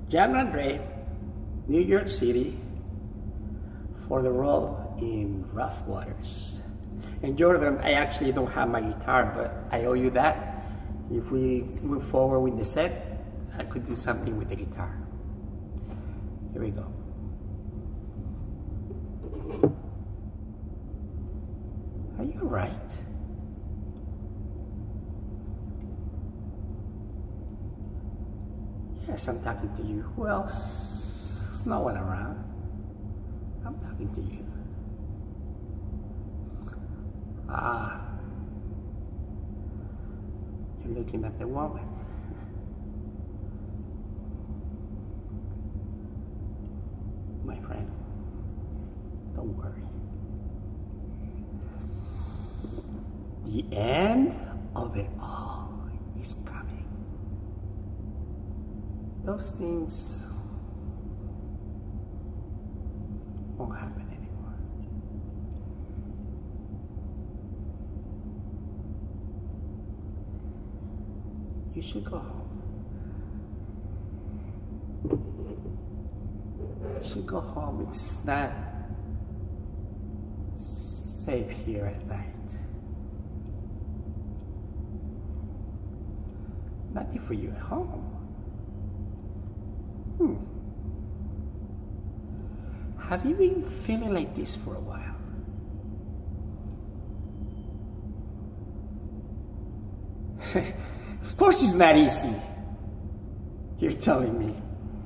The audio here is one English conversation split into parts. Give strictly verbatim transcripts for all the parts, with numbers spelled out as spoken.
John Andre, New York City, for the role in Rough Waters. And Jordan, I actually don't have my guitar, but I owe you that. If we move forward with the set, I could do something with the guitar. Here we go. Are you all right? Yes, I'm talking to you. Who else? There's no one around. I'm talking to you. Ah. You're looking at the woman. My friend, don't worry. The end of it all is coming. Those things won't happen anymore. You should go home. You should go home. It's not safe here at night. Nothing for you at home. Hmm. Have you been feeling like this for a while? Of course it's not easy. You're telling me.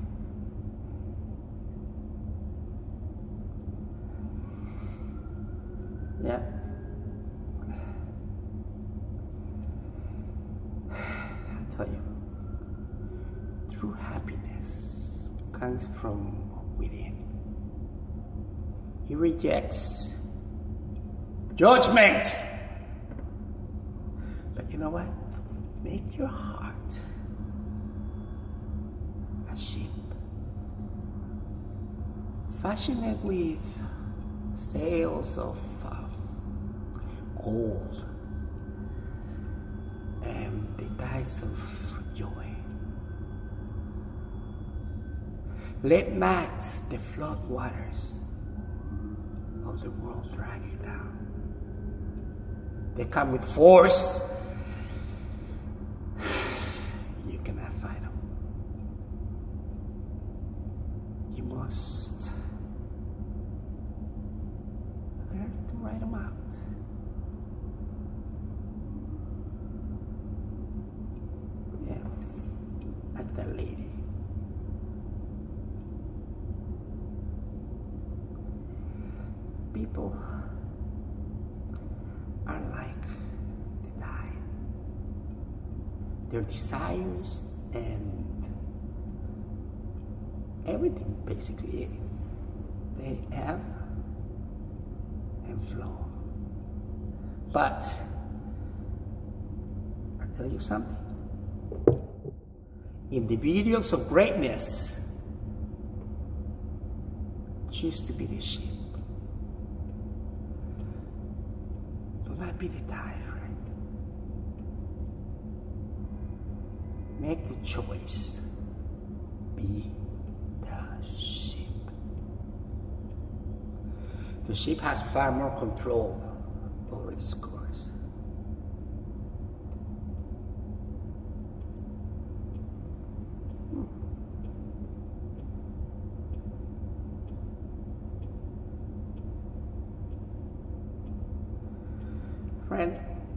Yeah. I'll tell you. True happiness comes from within. He rejects judgment. But you know what? Make your heart a ship. Fashion it with sails of uh, gold and the tides of joy. Let not the flood waters of the world drag you down. They come with force. You cannot fight them. You must learn to ride them out. Yeah, like that lady. People are like the tide. Their desires and everything basically, they ebb and flow. But I'll tell you something. Individuals of greatness choose to be the ship. Do not be the tide, friend. Make the choice. Be the ship. The ship has far more control over its course. Hmm. Friend,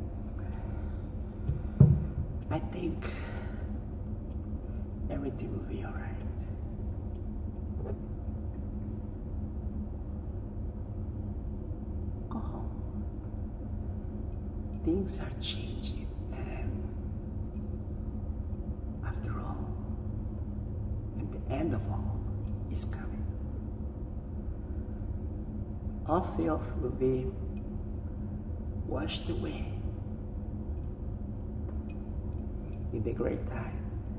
I think everything will be all right. Go home. Things are changing, and after all, and the end of all is coming. All filth will be washed away in the great tide.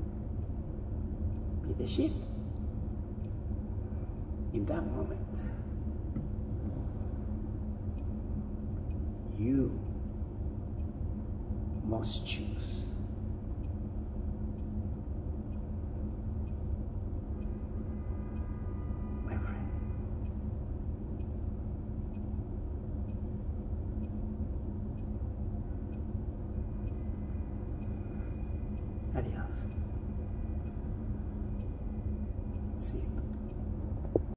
Be the ship. In that moment, you must choose. Adios.